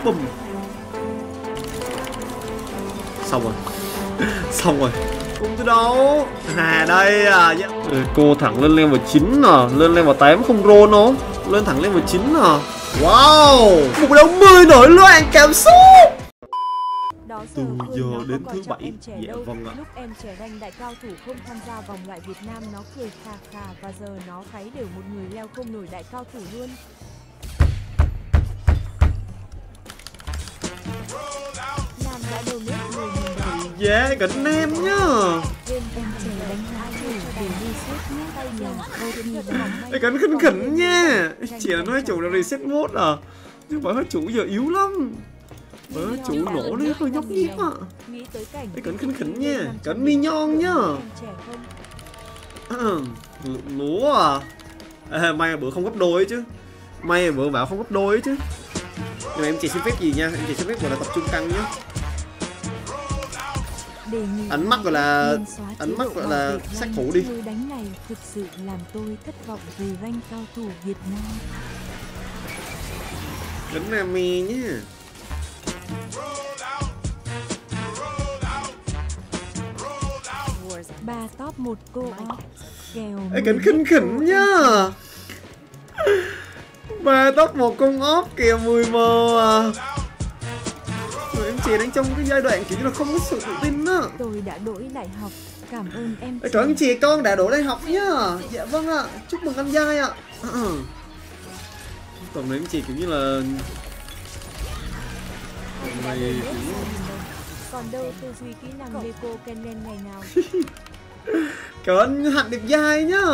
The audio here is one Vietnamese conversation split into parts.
Bùm. Xong rồi. Xong rồi. Không tới đâu. À đây à. Cô thẳng lên level 9 à. Lên level 8 không roll đâu. Lên thẳng level 9 à. Wow. Một đấu 10 nổi loạn cảm xúc. Từ giờ đến thứ 7. Dạ vâng ạ. Lúc em trẻ ranh đại cao thủ không tham gia vòng loại Việt Nam nó cười khà khà và giờ nó thấy đều một người leo không nổi đại cao thủ luôn. Nam đã đầu nét 10.000 đồng. Dạ cảnh em nhá. Em trẻ đánh hai thủ để đi xếp nhé tay nhà. Ê cảnh khinh khỉnh nha. Chỉ là nói chủ là reset mode à. Nhưng mà hết chủ giờ yếu lắm. Chủ nổ đấy hơi nhóc nhít ạ. Ê cảnh khinh khỉnh nha. Cảnh mignon nhá. Lúa à. Ê, may bữa không gấp đôi ấy chứ. May bữa bảo không gấp đôi ấy chứ. Nhưng mà em chỉ xin phép gì nha. Em chỉ xin phép gọi là tập trung căng nhá. Ánh mắt gọi là sát thủ đi. Đánh này thực sự làm tôi thất vọng về rank cao thủ Việt Nam. Đánh Nami nhá. Ba top 1 cô kèo. Ê cảnh khinh khỉnh nhá. 3 top 1 con ốp kèo 10m à. Rồi em chị đang trong cái giai đoạn kiểu như là không có sự tự tin á. Tôi đã đổi đại học. Cảm ơn em. Trời anh chị con đã đổi đại học nhá. Dạ vâng ạ. Chúc mừng anh giai ạ. Tổng này em chị kiểu như là này cũng... Còn đâu tư duy kỹ năng Deco Kennen ngày nào. Cảm ơn Hạnh đẹp dai nhá.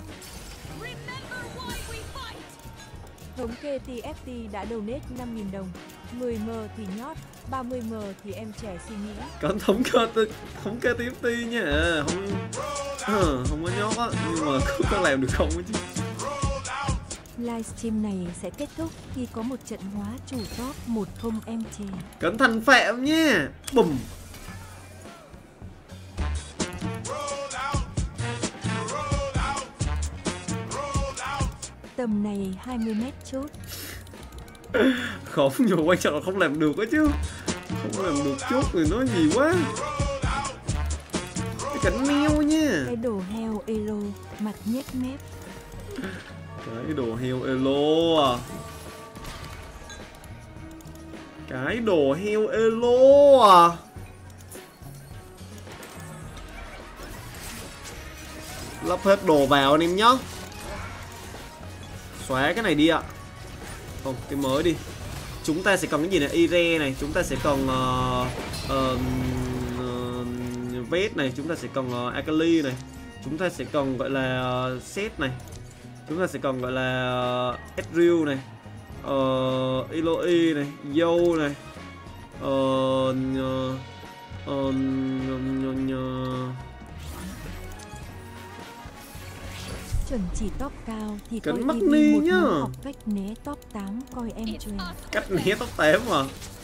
Thống kê TFT đã donate 5.000 đồng. 10m thì nhót, 30m thì em trẻ suy nghĩ. Cảm thống kê TFT nha. Không có nhót á. Nhưng mà có làm được không chứ. Livestream này sẽ kết thúc khi có một trận hóa chủ top 10 em chè. Cẩn thận Phạm nha. Bùm. Tầm này 20m chốt. Không, nhưng mà quan trọng là không làm được á chứ. Không làm được chốt thì nói gì quá. Cái cảnh meo nha. Cái đồ heo elo, mặt nhếch mép. Cái đồ heo elo à. Cái đồ heo elo à. Lắp hết đồ vào anh em nhá. Xóa cái này đi ạ. Không, cái mới đi. Chúng ta sẽ cần cái gì này, ire này, chúng ta sẽ cần vết này, chúng ta sẽ cần akali này, chúng ta sẽ cần gọi là set này, chúng ta sẽ cần gọi là Ezreal này, Eloy này, dâu này, Chuẩn chỉ top cao thì Cánh coi mắt TV ni một nhá. năm học cách né top 8 coi em truyền. Cách né top 8 mà.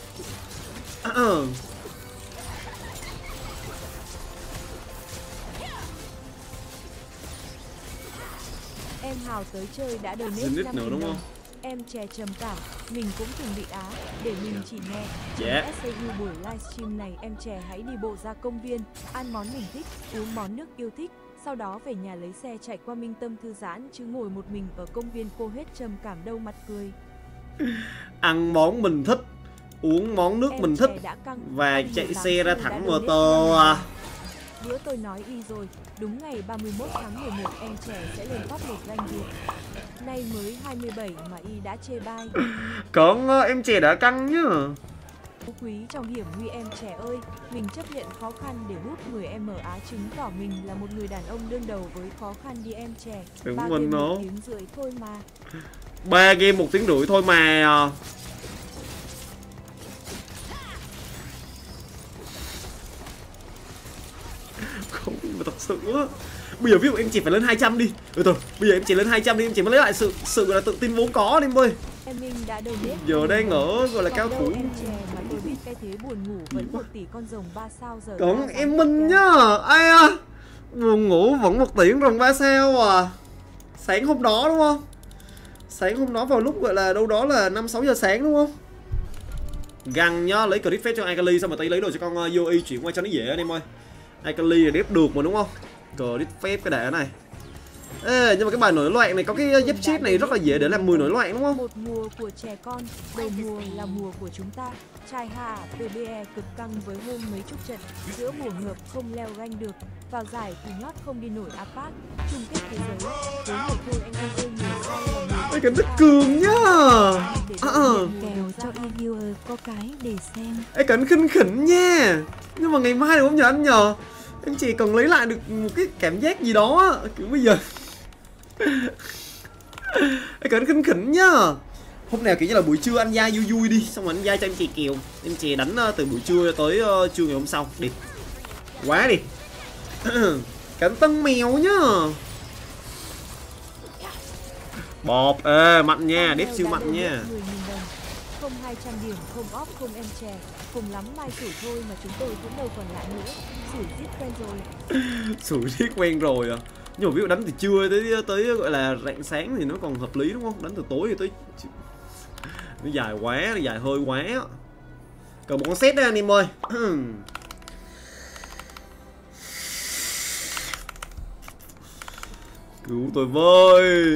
Em Hào tới chơi đã donate 5.000 nữa đúng đồng. không? Em trẻ trầm cảm, mình cũng từng bị á, để mình chỉ nghe. Dạ. SAU buổi livestream này em trẻ hãy đi bộ ra công viên, ăn món mình thích, uống món nước yêu thích, sau đó về nhà lấy xe chạy qua Minh Tâm thư giãn chứ ngồi một mình ở công viên cô hết trầm cảm đâu mặt cười. Ăn món mình thích, uống món nước Em mình thích và chạy xe ra thẳng motor à. Bữa tôi nói y rồi, đúng ngày 31 tháng 11 em trẻ sẽ lên top 1 rank Việt. Nay mới 27 mà y đã chê bai. Còn em trẻ đã căng nhá. Phú quý trong hiểm nguy em trẻ ơi, mình chấp nhận khó khăn để hút người em ở Á chứng tỏ mình là một người đàn ông đương đầu với khó khăn đi em trẻ. Đúng 3 mình game nó. 1 tiếng rưỡi thôi mà. 3 game 1 tiếng rưỡi thôi mà. Không, mà thật sự á. Bây giờ ví dụ em chỉ phải lên 200 đi. Thôi, bây giờ em chỉ lên 200 đi, em chỉ mới lấy lại sự gọi là tự tin vốn có đi em ơi. Em đã donate. Giờ đang ở gọi là cao thủ. Em trẻ mà tôi biết cái thế buồn ngủ vẫn 1 tỷ con rồng 3 sao giờ. Còn em Minh nhá. Ai à. Buồn ngủ vẫn 1 tỷ rồng 3 sao à. Sáng hôm đó đúng không? Sáng hôm đó vào lúc gọi là đâu đó là 5-6 giờ sáng đúng không? Găng nhá, lấy crit phép cho Akali xong rồi tí lấy đồ cho con Yoi chuyển qua cho nó dễ anh em ơi. Akali là đép được mà đúng không? Crit phép cái đẻ này. Ê, nhưng mà cái bài nổi loạn này có cái giáp chết này rất là dễ để làm 10 nổi loạn đúng không? Một mùa của trẻ con, đầu mùa là mùa của chúng ta. Trai hà PBE cực căng với hơn mấy chục trận, giữa mùa ngợp không leo rank được, vào giải thì nhót không đi nổi Apat, chung kết thế giới. Với một thôi anh ơi nhiều sai là nhiều. Cái rất cường nhá. Kèo cho reviewer có cái để xem. Ê cẩn khinh khỉnh nha. Nhưng mà ngày mai được không nhờ anh nhờ? Em chỉ cần lấy lại được một cái cảm giác gì đó á, kiểu bây giờ. Ê cẩn khinh khỉnh nhá. Hôm nào kiểu như là buổi trưa anh Giai vui vui đi, xong rồi anh Giai cho em chì kèo. Em chì đánh từ buổi trưa tới trưa ngày hôm sau đi. Quá đi. Cảnh tân mèo nhá. Bọp, ê mạnh nha, đếp siêu mạnh nha. Không 200 điểm, không off, không em chè. Cùng lắm mai sủi thôi mà chúng tôi cũng đâu còn lại nữa. Sủi giết quen rồi. Sủi giết quen rồi à. Nhưng mà ví dụ đánh từ trưa tới gọi là rạng sáng thì nó còn hợp lý đúng không? Đánh từ tối thì tới nó dài quá, nó dài hơi quá. Cần một con set đấy anh em ơi. Cứu tôi với.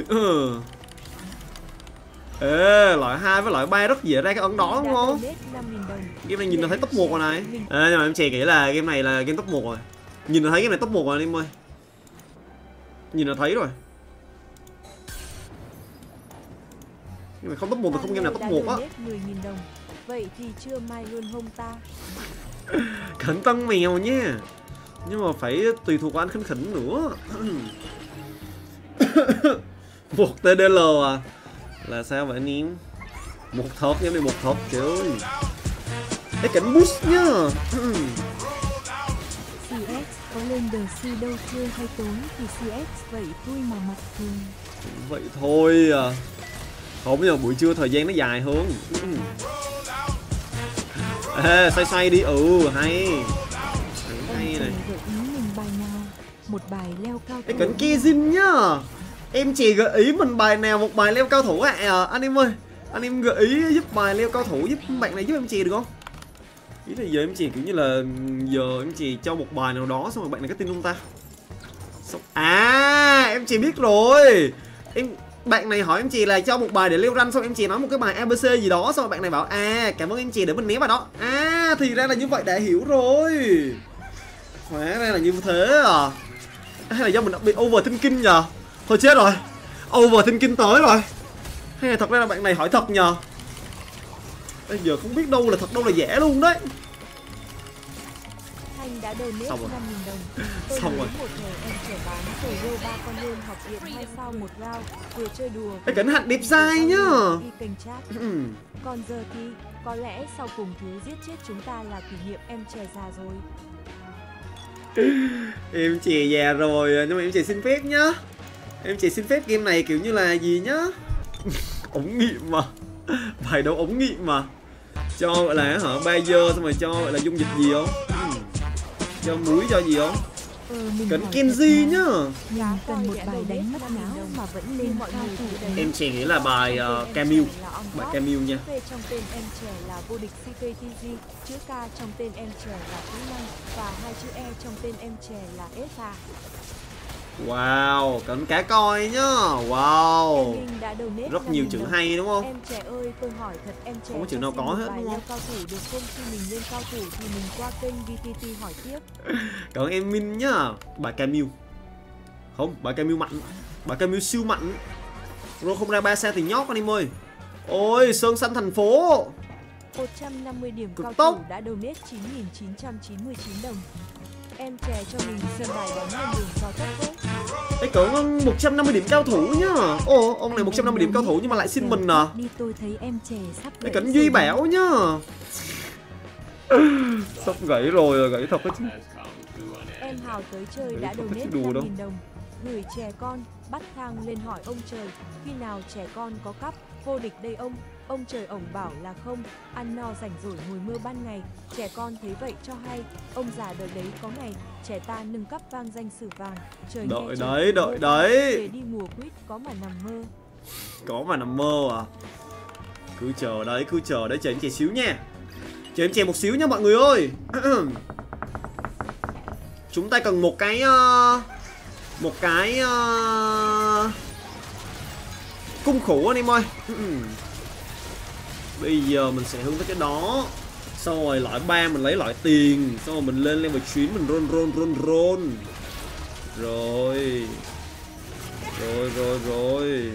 Ê, loại 2 với loại 3 rất dễ ra cái ấn đó đúng không? Game này nhìn là thấy top 1 rồi này. Ê, nhưng mà em chè nghĩ là game này là game top 1 rồi. Nhìn là thấy game này top 1 rồi anh em ơi. Nhìn là thấy rồi. Nhưng mà không top 1 thì không game nào top 1 á. Vậy thì chưa mai luôn hông ta. Khẩn tân mèo nha. Nhưng mà phải tùy thuộc vào anh khinh khỉnh nữa. Một TDL à? Là sao vậy anh em? Một thớp nhá, đi một thớp trời ơi. Cái cảnh boost nhá. CS có lên DC đâu chưa hay tối thì CS vậy tôi mà mặt thường. Vậy thôi à. Không, nhưng mà buổi trưa thời gian nó dài hơn. Ê, xoay đi, hay. Hay này. Gợi ý mình bài nào? Một bài leo cao thủ. Cái cảnh Kizin nhá. Em chỉ gợi ý mình bài nào một bài leo cao thủ anh em ơi. Anh em gợi ý giúp bài leo cao thủ giúp bạn này giúp em chì được không? Ý là giờ em chì kiểu như là giờ em chì cho một bài nào đó xong rồi bạn này có tin không ta? À em chỉ biết rồi. Bạn này hỏi em chì là cho một bài để leo rank, xong em chì nói một cái bài ABC gì đó, xong rồi bạn này bảo cảm ơn em chì để mình né bài đó. Thì ra là như vậy, đã hiểu rồi. Hóa ra là như thế à. Hay là do mình bị overthinking nhờ? Thôi chết rồi, overthinking tới rồi. Hay là thật ra là bạn này hỏi thật nhờ? Bây giờ không biết đâu là thật đâu là giả luôn đấy. Anh đã donate 5.000 đồng. Tôi Xong rồi. một ngày em trẻ bán rồi rô 3 con luôn học viện 2 sao 1 round, vừa chơi đùa. Cái cảnh hạt đẹp dai nhá. Đi kênh chat. Còn giờ thì có lẽ sau cùng thứ giết chết chúng ta là kỷ niệm em trẻ già rồi. Em trẻ già rồi nhưng mà em trẻ xin phép nhá. Em chỉ xin phép game này kiểu như là gì nhá. Ống nghiệm mà. Bài đấu ống nghiệm mà. Cho gọi là hả Bayer xong rồi cho gọi là dung dịch gì không? Cho muối cho gì không? Cần Kenji nhá. Mình cần một bài đánh mất não mà vẫn lên mọi người. Em chỉ nghĩ là bài Camille. Bài Camille nha. Trong tên em trẻ là vô địch CKTG, chữ K trong tên em trẻ là kỹ năng và 2 chữ E trong tên em trẻ là ESA. Wow, cần cá coi nhá. Wow. Rất nhiều chữ hay đúng không? Em trẻ ơi, tôi hỏi thật em trẻ. Không có chữ nào có hết đúng không? Cao thủ được không? Khi mình lên cao thủ thì mình qua kênh VTT hỏi tiếp. Còn em Min nhá. Bà Camille. Không, bà Camille mạnh. Bà Camille siêu mạnh. Rồi không ra 3 xe thì nhót anh em ơi. Ôi, Sơn Xanh thành phố. 150 điểm cực cao tốt. Thủ đã donate 9.999 đồng. Em trẻ cho mình sân bài bóng lên đường vào tốc tốt. Cái cỡ 150 điểm cao thủ nhá. Ồ, ông này 150 điểm cao thủ nhưng mà lại xin mình à. Đi tôi thấy em trẻ sắp cái cảnh Duy Bảo nhá. Sắp gãy rồi, gãy thật đấy chứ. Em Hào tới chơi đã donate 5.000 đồng. Gửi trẻ con, bắt thang lên hỏi ông trời, khi nào trẻ con có cắp, vô địch đây ông. Ông trời ổng bảo là không, ăn no rảnh rỗi ngồi mưa ban ngày, trẻ con thấy vậy cho hay, ông già đợi đấy có ngày, trẻ ta nâng cấp vang danh sử vàng, trời đợi đấy. Để đi mùa quýt có mà nằm mơ. Có mà nằm mơ à. Cứ chờ đấy, chờ anh chị xíu nha. Chờ em chè một xíu nha mọi người ơi. Chúng ta cần một cái cung khủ anh em ơi. Bây giờ mình sẽ hướng tới cái đó. Xong rồi loại 3 mình lấy loại tiền. Xong rồi mình lên level 9 mình roll. Rồi.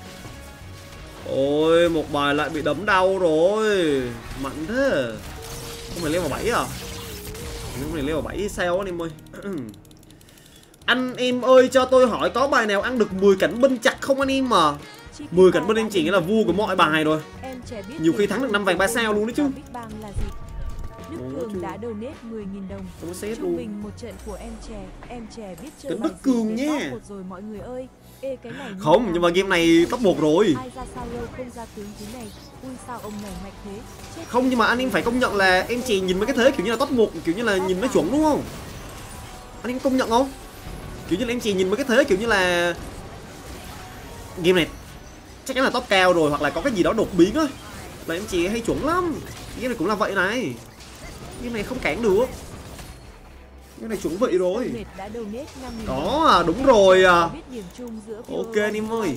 Ôi, một bài lại bị đấm đau rồi. Mạnh thế. Không phải level 7 à? Không phải level 7 hay sao anh em ơi. Anh em ơi, cho tôi hỏi có bài nào ăn được 10 cảnh binh chặt không anh em mà. 10 cảnh binh em chỉ nghĩa là vua của mọi bài rồi. Nhiều khi thắng được 5 vàng 3 sao luôn đấy chứ. Đức Cường đã donate 10.000 đồng. Trung bình một trận của em trẻ biết chơi Đức Cường nha. Rồi mọi người ơi. Ê, cái này không, nhưng mà game này top 1 rồi. Ai ra sao lâu không ra tướng thế này. Ui sao ông này mạnh thế. Chết. Không, nhưng mà anh em phải công nhận là em chỉ nhìn mấy cái thế kiểu như là top 1, kiểu như là nhìn nó chuẩn đúng không? Anh em công nhận không? Kiểu như là em chỉ nhìn mấy cái thế kiểu như là game này chắc chắn là top cao rồi, hoặc là có cái gì đó đột biến á, là em chỉ hay chuẩn lắm. Game này cũng là vậy này. Game này không cản được. Game này chuẩn vị rồi. Đó à, đúng rồi à. Ok anh em ơi.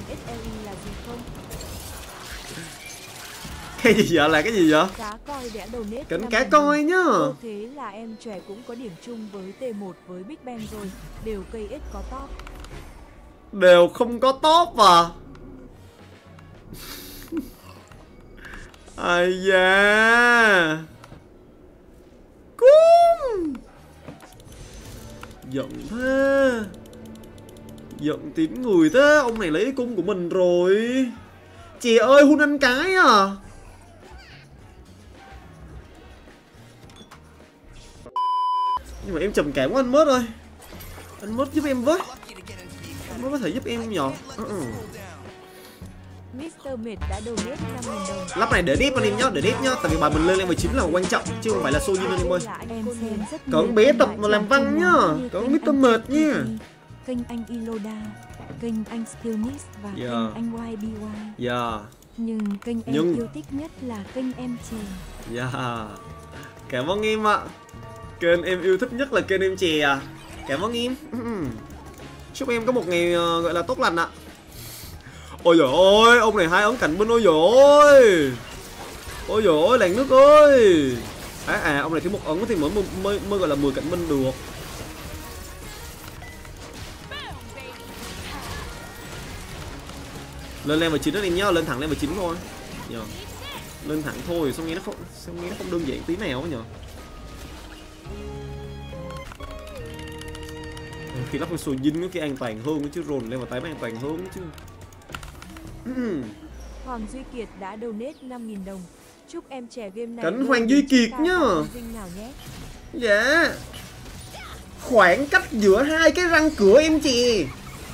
Cái gì vậy, là cái gì vậy? Cá coi đã donate Cánh cá coi nhá. Thế là em trẻ cũng có điểm chung với T1 với Big Bang rồi. Đều cây ít có top. Đều không có top à? Ai da. Cung. Giận thế. Giận tím người thế. Ông này lấy cung của mình rồi. Chị ơi, hun anh cái à. Nhưng mà em trầm cảm quá anh Mớt ơi. Anh Mớt giúp em với. Anh Mớt có thể giúp em không nhờ? Mr. Mệt đã donate 5.000 đồng. Lắp này để deep anh em nhá, để deep nhá. Tại vì bài mình lên level 9 là quan trọng, chứ không phải là Sojin anh em ơi. Cậu bé tập mà làm văn nhá. Cậu Mr. Mệt nha. Kênh anh Iloda, kênh anh Skillnix và kênh anh YBY. Nhưng kênh em yêu thích nhất là kênh em chè. Cảm ơn em ạ. Kênh em yêu thích nhất là kênh em chè à. Cảm ơn em. Chúc em có một ngày gọi là tốt lành ạ. Ôi dồi ôi, ông này 2 ấn cảnh binh. Ôi dồi ôi. Ôi dồi ôi, làng nước ơi. Ông này thiếu 1 ấn thì mới gọi là 10 cảnh binh được. Lên level 9 đó em nhớ, lên thẳng level 9 thôi. Lên thẳng thôi, xong nghe nó không đơn giản tí nào nhờ. Khi lắp con Sojin cái an toàn hơn chứ, roll level 8 an toàn hơn chứ. Hoàng Duy Kiệt đã donate 5.000 đồng. Chúc em trẻ game này. Cảnh Hoàng Duy Kiệt nhá. Dạ. Khoảng cách giữa 2 cái răng cửa em chè.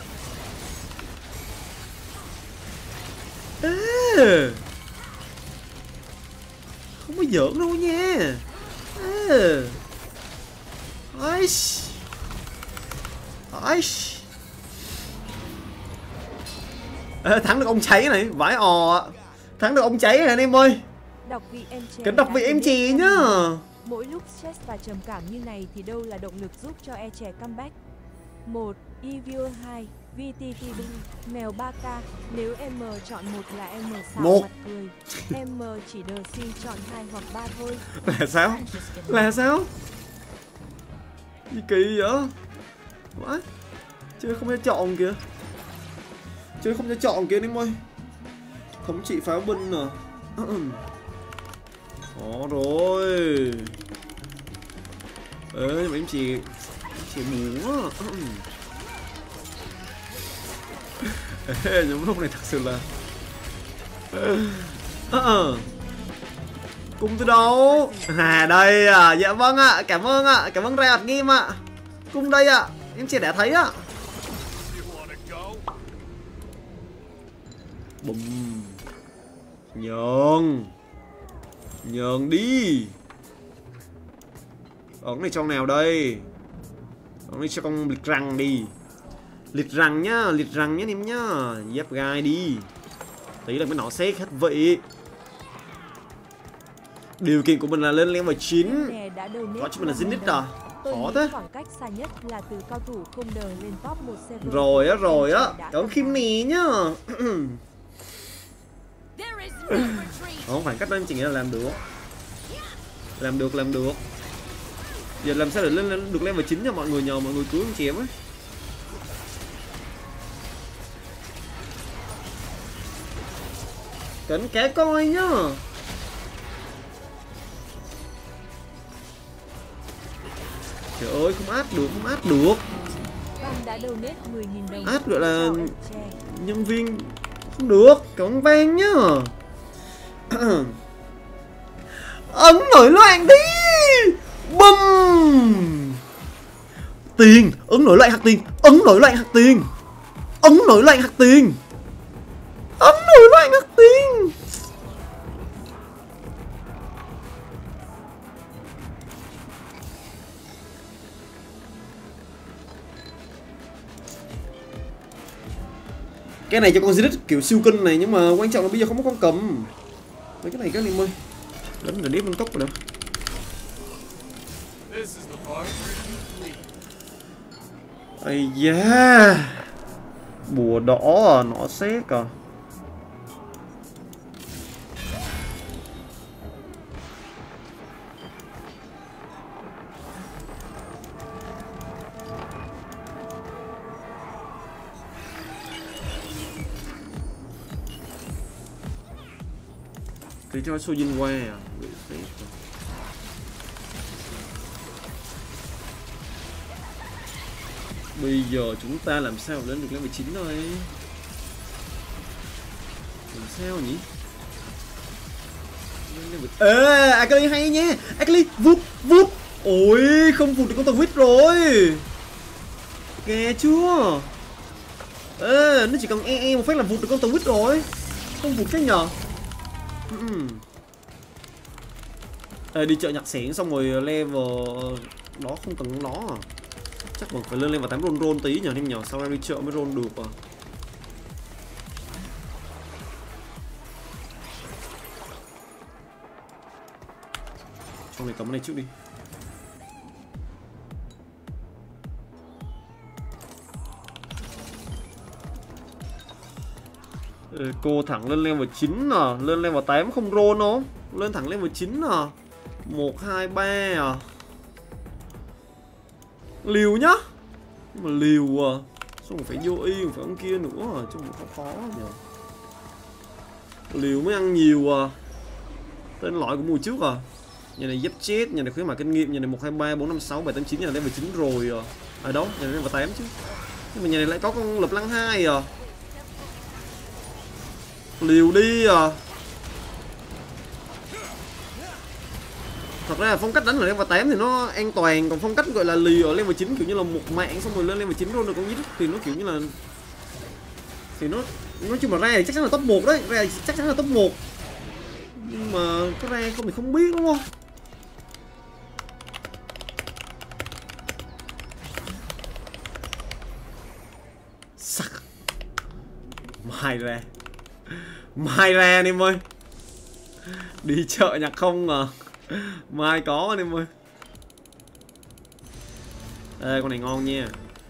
Không có giỡn đâu nha. Thắng được ông cháy này, vãi ò. Thắng được ông cháy này anh em ơi. Cảnh đọc vị em chè nhá. Mỗi lúc stress và trầm cảm như này thì đâu là động lực giúp cho e trẻ comeback. 1. Evil 2 VTTB mèo 3K. Nếu em chọn 1 là em xào mặt cười. Em chỉ đờ xin chọn 2 hoặc 3 thôi. Là sao? Là sao? Gì kỳ vậy? What? Chơi không thể chọn kìa. Chơi không thể chọn kìa anh em ơi. Thống trị pháo binh à. Đó rồi. Nhưng mà em chỉ muốn á. Những lúc này thật sự là cung từ đâu? Đây à. Dạ vâng ạ. Cảm ơn ạ. Cảm ơn Riot Game ạ. Cung đây ạ. Em chỉ đã thấy ạ. Bùm. Nhường đi. Ấn này trong nào đây? Ấn này cho con liệt răng đi. Liệt răng nhá em nhá. Dép gai đi. Tí là cái nọ xét hết vị. Điều kiện của mình là lên level 9. Nè đã donate Có chứ mình là 5.000 Zenith đồng. à. Tôi Khó nghĩ thế. khoảng cách xa nhất là từ cao thủ không đời lên top 1 server. Rồi á. Đã Cảm ơn Kim Nì nhá. Không, khoảng cách đó em chỉ nghĩ là làm được. Làm được. Giờ làm sao để lên được level 9 cho mọi người, nhờ mọi người cứu em chém ấy. Cẩn cá coi nhá. Trời ơi, không áp được. Văn đã donate 10.000 đồng. Áp gọi là Chào em Tre. nhân viên không được, cảm ơn Vang nhá. Ấn nổi loạn đi. Bum. Tiền, ấn nổi loạn hạt tiền. Cái này cho con Zenith kiểu siêu cân này, nhưng mà quan trọng là bây giờ không có con cầm. Mấy cái này các em ơi. Đánh là đếp lên tốc rồi đâu. Ây da. Bùa đỏ à, nó xét à. Cái cho Sojin qua à. Bây giờ chúng ta làm sao lên được level 9 thôi. Làm sao nhỉ? Ê, Akali hay nha. Akali vút. Ôi, không vụt được con tàu quýt rồi. Kìa chưa. Ê, nó chỉ cần một phát là vụt được con tàu quýt rồi. Không vụt cái nhờ. Ê, đi chợ nhặt xẻng xong rồi level đó không cần nó à. Chắc còn phải lên level 8 roll tí nhờ, em nhờ, sau em đi chợ mới roll được à. Trong này cầm cái này trước đi. Cô thẳng lên level 9 à, lên level 8 không roll không? Lên thẳng level 9 à. 1 2 3 à. Liều nhá. Nhưng mà liều à. Xong rồi phải vô y, phải ông kia nữa à, chứ không khó nhờ. Liều mới ăn nhiều à. Tên loại của mùa trước à. Nhà này dấp chết, nhà này khuyến mại kinh nghiệm, nhà này 1 2 3 4 5 6 7 8 9, nhà này level 9 rồi à. À đâu, nhà này level 8 chứ. Nhưng mà nhà này lại có con lập lăng 2 à. Liều đi à. Thật ra là phong cách đánh ở level 8 thì nó an toàn, còn phong cách gọi là liều ở level 9 kiểu như là một mạng xong rồi lên level 9 luôn được con Zenith thì nó kiểu như là, thì nó nói chung là ra thì chắc chắn là top 1 đấy, ra thì chắc chắn là top 1. Nhưng mà có ra không thì không biết đúng không? Sắc. Mai ra anh em ơi. Đi chợ nhặt không à. Mai có anh em ơi. Ê, con này ngon nha.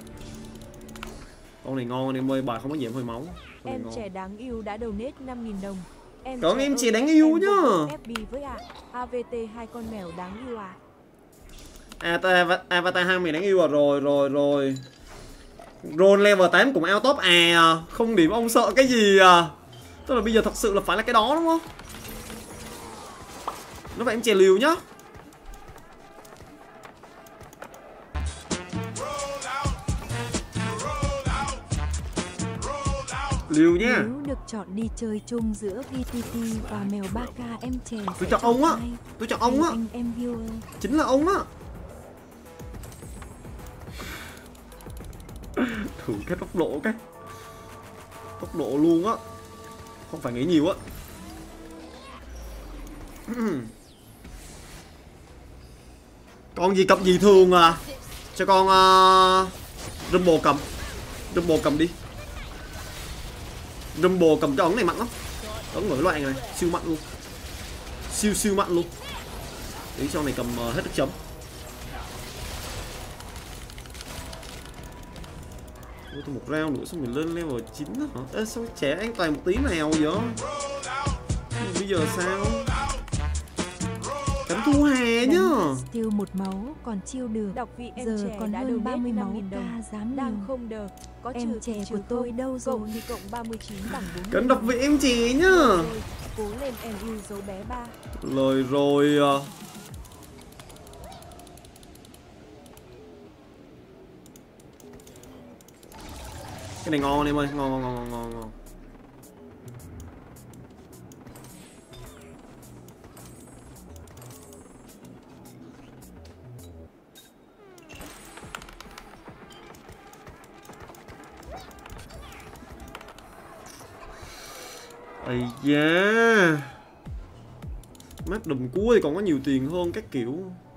Con này ngon anh em ơi, bài không có giảm hơi máu. Em trẻ đáng yêu đã donate 5.000 đồng. Còn em trẻ đáng yêu nhá. FB với ạ. AVT 2 con mèo đáng yêu à. Avatar 2 mày đáng yêu à. Rồi. Roll level 8 cũng out top à. Không điểm ông sợ cái gì à. Tức là bây giờ thật sự là phải là cái đó đúng không? Nó phải em chè liều nhá. Liều nha. Nếu được chọn đi chơi chung giữa VTT và mèo 3K em chè Tôi chọn ông á. Tôi chọn ông á. Em viewer. Chính là ông á. Thử cái tốc độ cái. Tốc độ luôn á. Không phải nghĩ nhiều á. Con gì cầm gì thường à. Cho con Rumble cầm. Rumble cầm đi. Rumble cầm cho ống này mạnh lắm. Ống nổi loạn này. Siêu mạnh luôn. Siêu mạnh luôn. Ý sau này cầm hết nước chấm. Ôi, tôi một round nữa xong mình lên level 9 đó hả? Ê, sao trẻ an toàn một tí nào vậy? Bây giờ sao? Cánh thu hè nhá. Tiêu một máu còn chiêu được. Đọc vị em giờ còn hơn 30 máu ca dám đang không đờ. Có em trẻ của tôi đâu rồi? Cộng thì cộng 39 bằng 4. Cánh đọc vị em trẻ nhá. Cố lên em yêu dấu bé 3. Lời rồi. Cái này ngon em ơi, ngon. Ây da. Mắt đùm cua thì còn có nhiều tiền hơn các kiểu.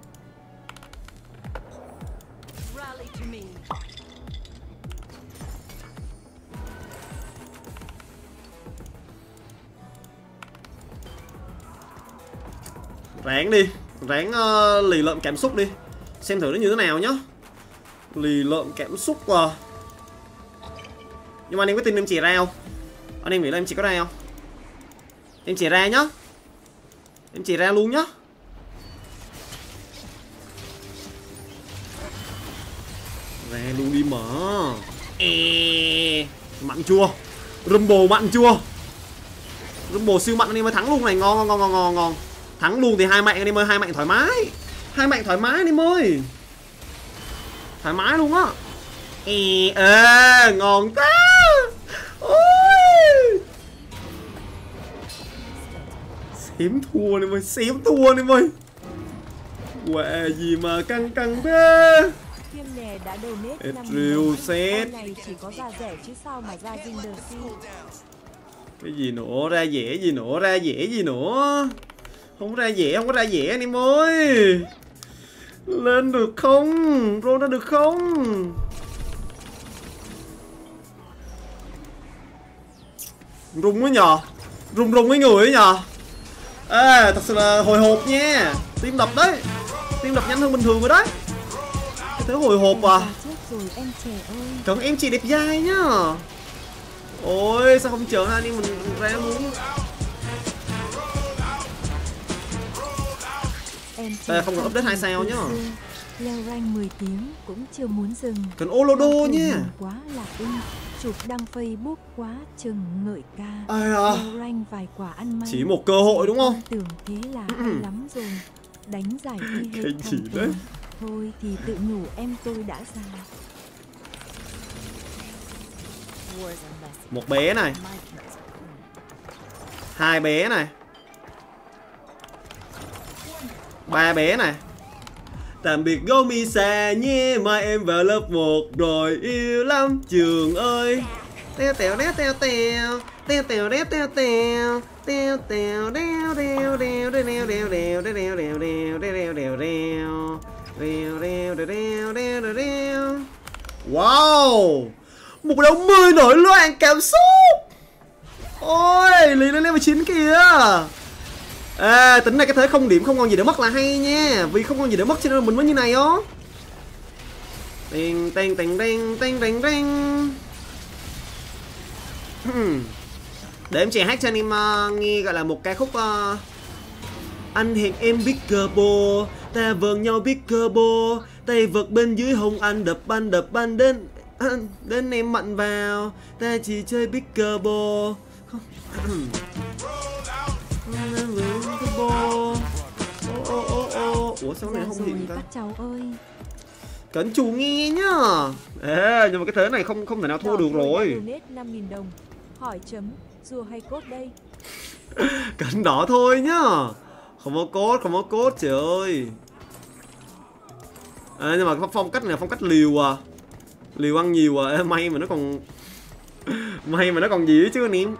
Ráng đi, ráng lì lợm cảm xúc đi. Xem thử nó như thế nào nhá. Lì lợm cảm xúc à. Nhưng mà anh em có tin em chỉ ra không? Anh em nghĩ là em chỉ có ra không? Em chỉ ra nhá. Em chỉ ra luôn nhá. Ra luôn đi mà. Mặn chua. Rumble mặn chua. Rumble siêu mặn anh em mới thắng luôn này. Ngon. Thắng luôn thì hai mạnh anh em ơi, hai mạnh thoải mái. Hai mạnh thoải mái anh em ơi. Thoải mái luôn á. Ngon ta. Ôi. Xém thua anh em ơi, xém thua anh em ơi. Quẹ gì mà căng thế. Tiêm nè đã donate 5.000 set. này chỉ có ra rẻ chứ sao mà ra dinh đờ si. Cái gì nữa, ra dễ gì nữa. Không ra dễ, không có ra dễ anh em ơi. Lên được không? Roll ra được không? Rung quá nhờ. Rung mấy người ấy nhờ. Ê, thật sự là hồi hộp nha. Tim đập đấy. Tim đập nhanh hơn bình thường rồi đấy. Cái thứ hồi hộp à. Chọn em chị đẹp dai nhá. Ôi sao không chờ anh em mình ra muốn. Không cần update 2 sao nhá. Leo rank 10 tiếng cũng chưa muốn dừng. Cần Olodo nha. Quá là chụp đăng Facebook quá chừng ngợi ca. Leo rank vài quả ăn may. Chỉ một cơ hội đúng không? Tưởng thế là hay lắm rồi. Đánh giải thi hết cái gì đấy. Thôi thì tự nhủ em tôi đã già. Một bé này. Hai bé này. Ba bé này. Tạm biệt Gomi xa nhé, mai em vào lớp 1 rồi, yêu lắm trường ơi. Teo teo đeo teo teo, teo teo đeo teo teo, teo teo đeo đeo đeo đeo đeo đeo đeo đeo đeo đeo đeo đeo đeo đeo đeo đeo đeo đeo. Wow, một đấu 10 nổi loạn cảm xúc. Ôi, liền lên level 9 kìa. Tính này cái thế không điểm không còn gì để mất là hay nha. Vì không còn gì để mất cho nên mình mới như này ó. Tiền tiền tiền tiền tiền tiền tiền. Để em trẻ hát cho anh em nghe gọi là một ca khúc anh hẹn em biết cờ bồ, ta vờn nhau biết cờ bồ, tay vật bên dưới hông anh đập banh đến em mạnh vào, ta chỉ chơi biết cờ bồ. Ủa sao này không hiện ta? Các cháu ơi. Cẩn chủ nghe nhá. Nhưng mà cái thế này không thể nào thua được rồi. 5.000 đồng. Hỏi chấm rùa hay cốt đây? Cẩn đỏ thôi nhá. Không có cốt trời ơi. Nhưng mà phong cách này phong cách liều à. Liều ăn nhiều à. May mà nó còn gì chứ anh em.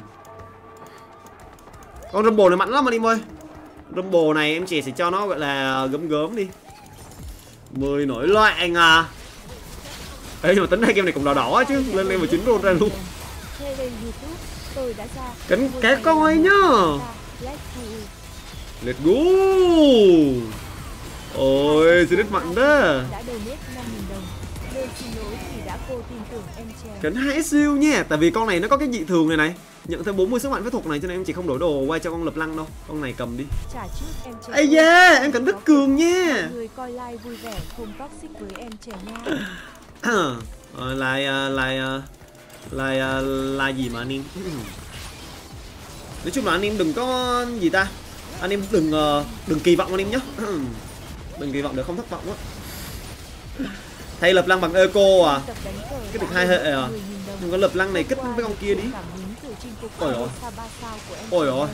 Con Rumble này mạnh lắm anh em ơi. Rumble này em chỉ sẽ cho nó gọi là gớm đi. 10 nổi loạn à. Ê nhưng mà tính hai game này cũng đỏ đỏ chứ. Lên level 9 roll ra luôn. Tôi đã ra. Cánh cá coi nhá. Let's go. Ôi, Zenith mạnh đó. Đã donate 5.000 đồng. Đơn xin lỗi vì đã cô tin tưởng em Che. Cấn 2 siêu nha. Tại vì con này nó có cái dị thường này này. Nhận thêm 40 sức mạnh phép thuật này cho nên em chỉ không đổi đồ quay cho con lập lăng đâu. Con này cầm đi. Trả trước em Che. Ây da, em Cấn rất cường nha. Mọi người coi live vui vẻ, không toxic với em Che nha. Là gì mà anh em. Nói chung là anh em đừng có gì ta. Anh em đừng kỳ vọng anh em nhé. Đừng kỳ vọng để không thất vọng á. Thay lập lăng bằng eco à? Cái được 2 hệ à? Đừng có lập lăng này kết với con kia đi. Ôi ôi. Ôi ôi.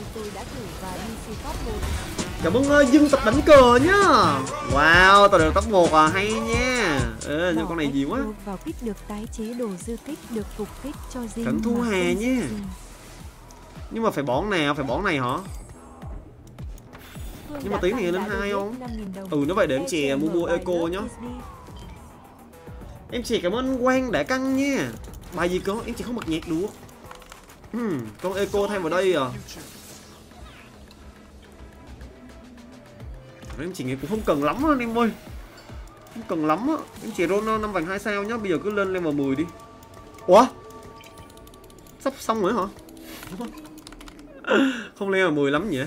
Cảm ơn Dương tập đánh cờ nhá. Wow, tao được top 1 à, hay nha. Nhưng con này gì quá. Vào kích được tái chế đồ dư tích được phục kích cho riêng. Cẩn thu hè nha. Nhưng mà phải bón nào, phải bón này hả? Nhưng mà tí này lên 2 không? Nó vậy để em chè mua eco nhá. Em chè cảm ơn Quang đã căng nha. Bài gì có, em chỉ không bật nhạc được. Con eco thêm vào đây à? Em chỉ nghĩ cũng không cần lắm anh em ơi. Không cần lắm á. Em chỉ roll 5 vành 2 sao nhá. Bây giờ cứ lên level 10 đi. Ủa? Sắp xong rồi hả? Không lên level 10 lắm nhỉ?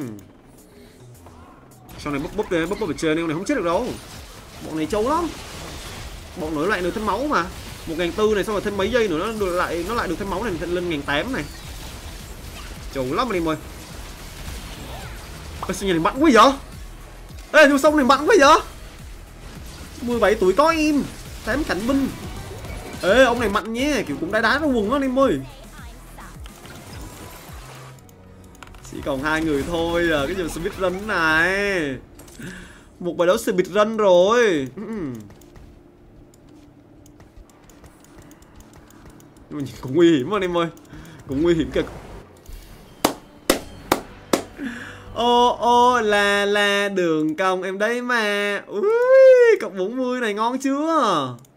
Sau này búp đi, búp về chơi này không chết được đâu. Bọn này trâu lắm. Bọn nổi lại được thêm máu mà. 1.400 này xong rồi thêm mấy giây nữa nó lại được thêm máu này lên 1.800 này. Trâu lắm anh em ơi. Ê, sao nhà này mạnh quá vậy? Ê, nhưng sông này mạnh quá vậy? 17 tuổi có em 8 cảnh binh. Ê, ông này mạnh nhé, kiểu cũng đá nó quần đó anh em ơi. Chỉ còn 2 người thôi à, cái gì speedrun này. Một bài đấu speedrun rồi. Nhưng mà cũng nguy hiểm anh em ơi. Cũng nguy hiểm kìa. Ô là đường cong em đấy mà. Ui, cộng 40 này ngon chưa?